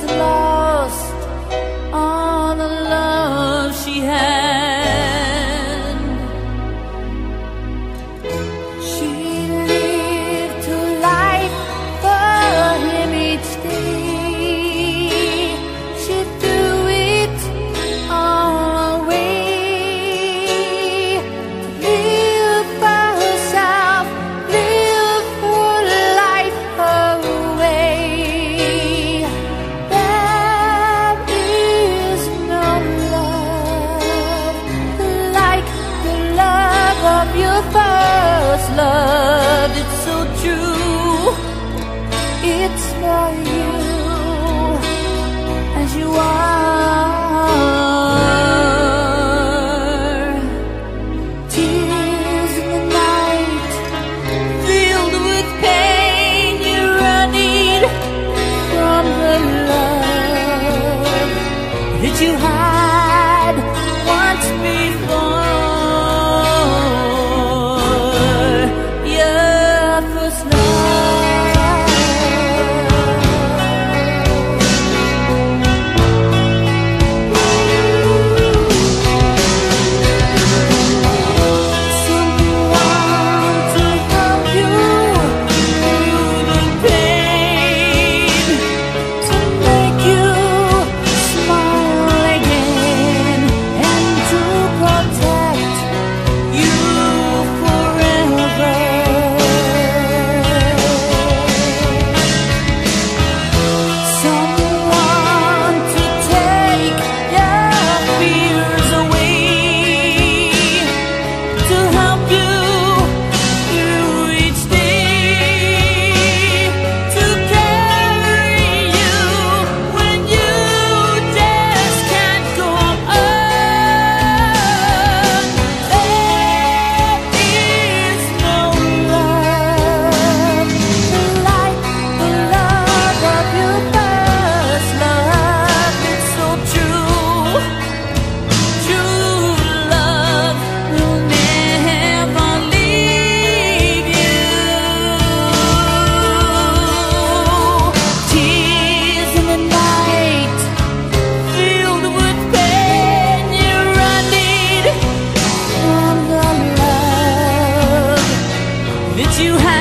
lost all the love she had. She lived her life for him each day. She threw it all away to live for herself, live her life her way. There is no love like the love of your first love. It's so true, it's for you as you are. Tears in the night, filled with pain, you're running from the love that you had once before. Your first love. Someone to help you through the pain, to make you smile again, and to protect you forever. Someone to take your fears away, to help you through each day, to carry you when you just can't go on. There is no love like the love of your first love. It's so true, true love will never leave you. Tears in the night, filled with pain, you're running from the love that you had